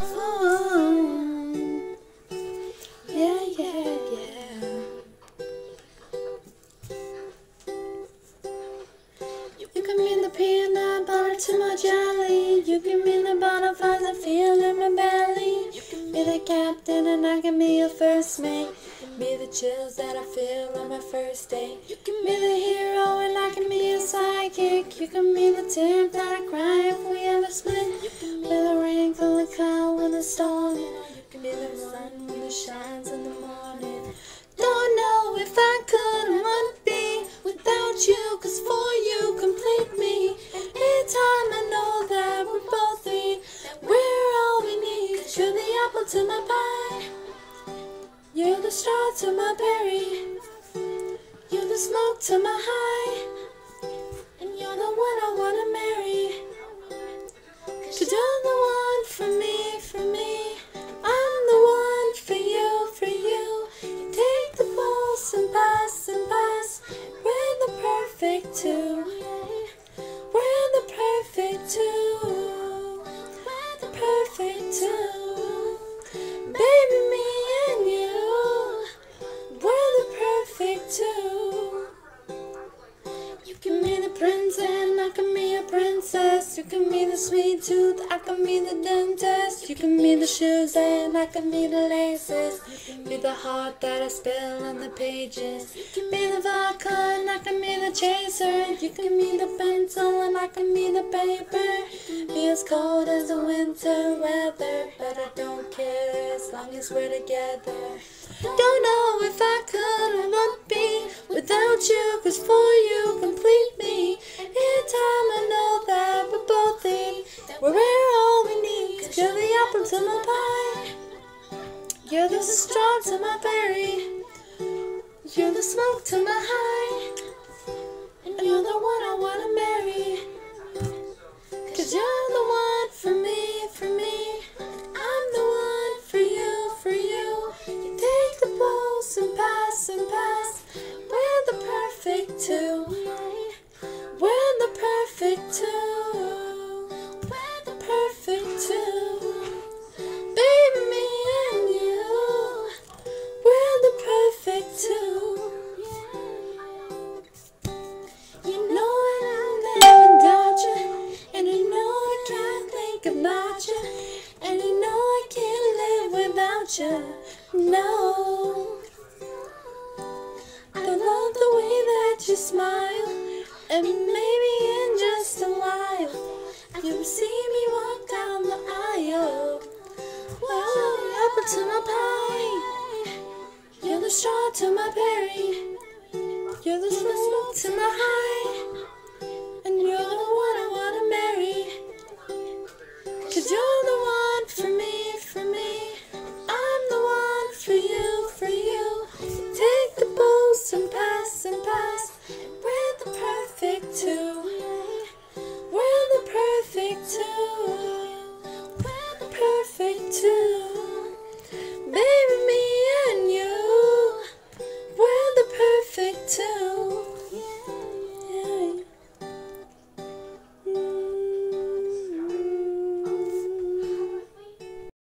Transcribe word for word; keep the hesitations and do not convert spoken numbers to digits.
Oh, yeah, yeah, yeah. You can mean the peanut butter to my jelly. You can mean the butterflies I feel in my belly. You can be the captain and I can be your first mate. Be the chills that I feel on my first date. You can be the hero and I can be your sidekick. You can be the tear that I cry if we ever split. You can be the rain from the cloud when the storm. You can be the sun when it shines in the morning. Don't know if I could or would be without you, cause for you complete me. Anytime I know that we're both in, we're all we need. Cause you're the apple to my pie. You're the star to my berry. You're the smoke to my high. And you're the one I wanna marry. Cause you're the one for me, for me. I'm the one for you, for you. You take the pulse and pass and pass. We're the perfect two. We're the perfect two. We're the perfect two. Baby, me and you, we're the perfect two. You can be the prince and I can be a princess. You can be the sweet tooth, I can be the dentist. You can be the shoes and I can be the laces. You can be the heart that I spill on the pages. You can be the vodka and I can be the chaser. You can be the pencil and I can be the paper. Be as cold as the winter weather, but I don't care as long as we're together. Don't know if I could or would be without you, cause for you complete me. Anytime I know that we're both in, we're all we need. Cause you're the apple to my pie. You're the straw to my berry. You're the smoke to my high. And you're the one I wanna marry. Cause you're the one for me, for me. I'm the one for you, for you. You take the pulse and pass and pass. We're the perfect two. We're the perfect two. We're the perfect two. Baby, me and you, we're the perfect two. You know I'll never doubt you, and you know I can't think about you, and you know I can't live without you. No, I love the way that you smile, and maybe in just a while you'll see me walk down the aisle. Whoa, apple to my pie. You're the straw to my berry. You're the smoke to my high.